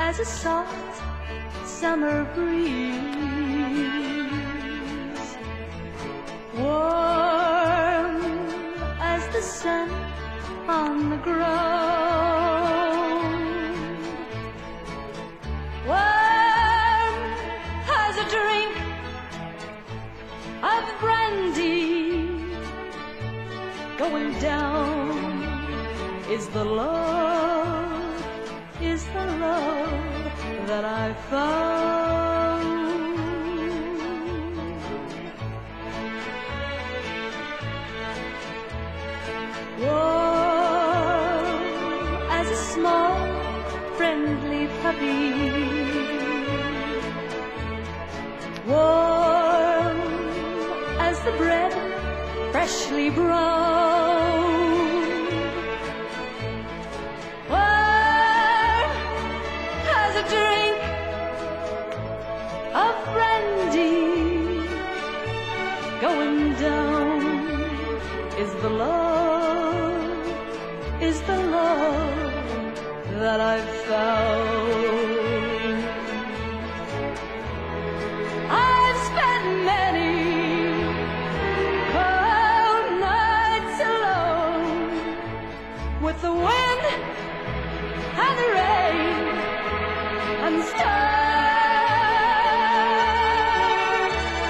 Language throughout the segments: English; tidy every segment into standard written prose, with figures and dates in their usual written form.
as a soft summer breeze, warm as the sun on the ground, warm as a drink of brandy, going down is the love, that I found. Warm as a small, friendly puppy, warm as the bread freshly browned, warm as a drink of brandy, going down is the love that I've found. I've spent many cold nights alone with the wind and the rain and stars,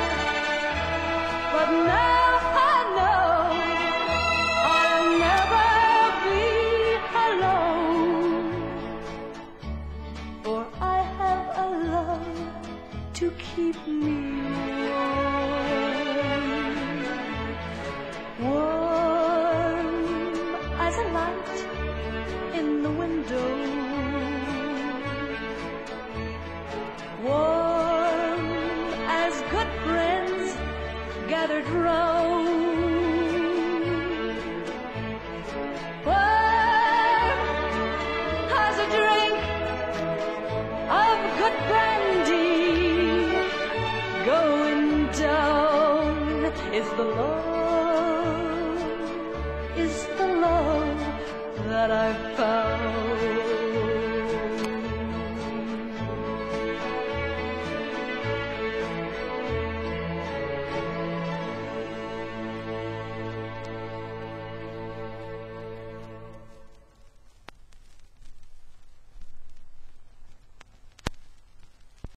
but now I know I'll never be alone, for I have a love to keep me warm, warm as a light in the window, warm as good friends gathered round, warm as a drink of good brandy, going down is the love that I've